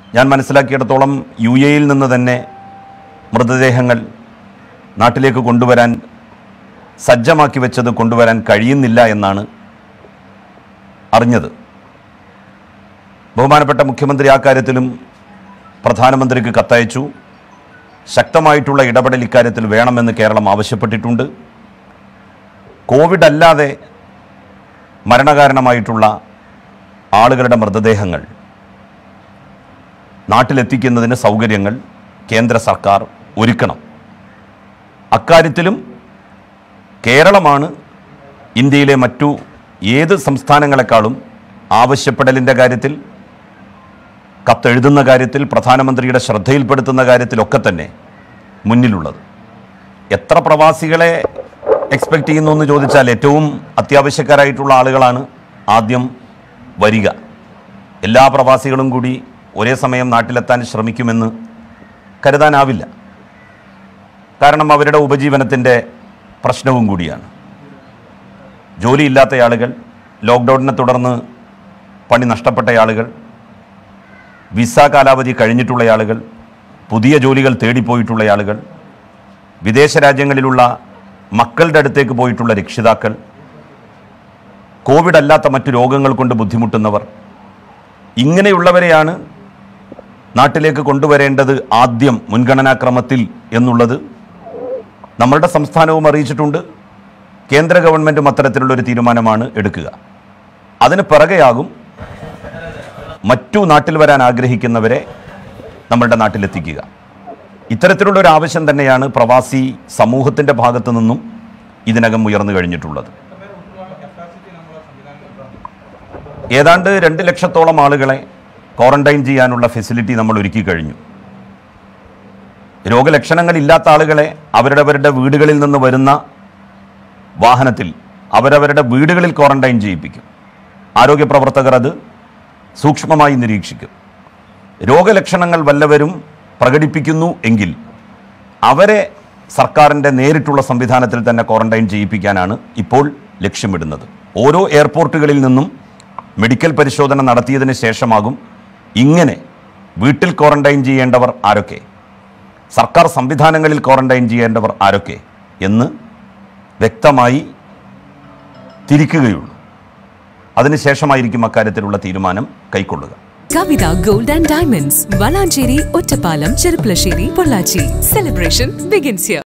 ഞാൻ മനസ്സിലാക്കിയിടത്തോളം UAE-യിൽ നിന്ന് തന്നെ മൃതദേഹങ്ങൾ നാട്ടിലേക്ക് കൊണ്ടുവരാൻ സജ്ജമാക്കി വെച്ചത് കൊണ്ടുവരാൻ കഴിയുന്നില്ല എന്നാണ് അറിഞ്ഞത്. ബഹുമാനപ്പെട്ട മുഖ്യമന്ത്രി ആ കാര്യത്തിലും പ്രധാനമന്ത്രിക്ക് കത്തയച്ചു. ശക്തമായിട്ടുള്ള ഇടപെടൽ ഇക്കാര്യത്തിൽ വേണമെന്ന് കേരളം ആവശ്യപ്പെട്ടിട്ടുണ്ട്. കോവിഡ് അല്ലാതെ മരണകാരണമായിട്ടുള്ള ആളുകളുടെ മൃതദേഹങ്ങൾ നാട്ടിലെത്തിക്കുന്നതിന് സൗകര്യങ്ങൾ കേന്ദ്ര സർക്കാർ ഒരുക്കണം. അക്കാര്യത്തിലും കേരളമാണ് ഇന്ത്യയിലെ മറ്റു ഏത് സംസ്ഥാനങ്ങളെക്കാളും ആവശ്യപ്പെടലിൻ്റെ കാര്യത്തിൽ, കത്തെഴുതുന്ന കാര്യത്തിൽ, പ്രധാനമന്ത്രിയുടെ ശ്രദ്ധയിൽപ്പെടുത്തുന്ന കാര്യത്തിലൊക്കെ തന്നെ മുന്നിലുള്ളത്. എത്ര പ്രവാസികളെ എക്സ്പെക്റ്റ് ചെയ്യുന്നു എന്ന് ചോദിച്ചാൽ ഏറ്റവും അത്യാവശ്യക്കാരായിട്ടുള്ള ആളുകളാണ് ആദ്യം വരിക. എല്ലാ പ്രവാസികളും കൂടി ഒരേ സമയം നാട്ടിലെത്താൻ ശ്രമിക്കുമെന്ന് കരുതാനാവില്ല. കാരണം അവരുടെ ഉപജീവനത്തിൻ്റെ പ്രശ്നവും കൂടിയാണ്. ജോലിയില്ലാത്ത ആളുകൾ, ലോക്ക്ഡൗണിനെ തുടർന്ന് പണി നഷ്ടപ്പെട്ട ആളുകൾ, വിസ കാലാവധി കഴിഞ്ഞിട്ടുള്ള ആളുകൾ, പുതിയ ജോലികൾ തേടിപ്പോയിട്ടുള്ള ആളുകൾ, വിദേശ രാജ്യങ്ങളിലുള്ള മക്കളുടെ അടുത്തേക്ക് പോയിട്ടുള്ള രക്ഷിതാക്കൾ, കോവിഡ് അല്ലാത്ത മറ്റു രോഗങ്ങൾ കൊണ്ട് ബുദ്ധിമുട്ടുന്നവർ, ഇങ്ങനെയുള്ളവരെയാണ് നാട്ടിലേക്ക് കൊണ്ടുവരേണ്ടത് ആദ്യം മുൻഗണനാക്രമത്തിൽ എന്നുള്ളത് നമ്മളുടെ സംസ്ഥാനവും അറിയിച്ചിട്ടുണ്ട്. കേന്ദ്ര ഗവൺമെൻറ്റും അത്തരത്തിലുള്ളൊരു തീരുമാനമാണ് എടുക്കുക. അതിന് പിറകെയാകും മറ്റു നാട്ടിൽ വരാൻ ആഗ്രഹിക്കുന്നവരെ നമ്മളുടെ നാട്ടിലെത്തിക്കുക. ഇത്തരത്തിലുള്ളൊരു ആവശ്യം തന്നെയാണ് പ്രവാസി സമൂഹത്തിൻ്റെ ഭാഗത്തു നിന്നും ഇതിനകം ഉയർന്നു കഴിഞ്ഞിട്ടുള്ളത്. ഏതാണ്ട് 2 ലക്ഷത്തോളം ആളുകളെ ക്വാറന്റൈൻ ചെയ്യാനുള്ള ഫെസിലിറ്റി നമ്മൾ ഒരുക്കി കഴിഞ്ഞു. രോഗലക്ഷണങ്ങളില്ലാത്ത ആളുകളെ അവരവരുടെ വീടുകളിൽ നിന്ന് വരുന്ന വാഹനത്തിൽ അവരവരുടെ വീടുകളിൽ ക്വാറന്റൈൻ ചെയ്യിപ്പിക്കും. ആരോഗ്യ പ്രവർത്തകർ അത് സൂക്ഷ്മമായി നിരീക്ഷിക്കും. രോഗലക്ഷണങ്ങൾ വല്ലവരും പ്രകടിപ്പിക്കുന്നു എങ്കിൽ അവരെ സർക്കാരിൻ്റെ നേരിട്ടുള്ള സംവിധാനത്തിൽ തന്നെ ക്വാറന്റൈൻ ചെയ്യിപ്പിക്കാനാണ് ഇപ്പോൾ ലക്ഷ്യമിടുന്നത്. ഓരോ എയർപോർട്ടുകളിൽ നിന്നും മെഡിക്കൽ പരിശോധന നടത്തിയതിന് ശേഷമാകും ഇങ്ങനെ വീട്ടിൽ ക്വാറന്റൈൻ ചെയ്യേണ്ടവർ ആരൊക്കെ, സർക്കാർ സംവിധാനങ്ങളിൽ ക്വാറന്റൈൻ ചെയ്യേണ്ടവർ ആരൊക്കെ എന്ന് വ്യക്തമായി തിരിക്കുകയുള്ളൂ. അതിനുശേഷമായിരിക്കും അക്കാര്യത്തിലുള്ള തീരുമാനം കൈക്കൊള്ളുക. Kavitha gold and diamonds, Valanchery, Ottapalam, Cherpulassery, Pollachi. Celebration begins here.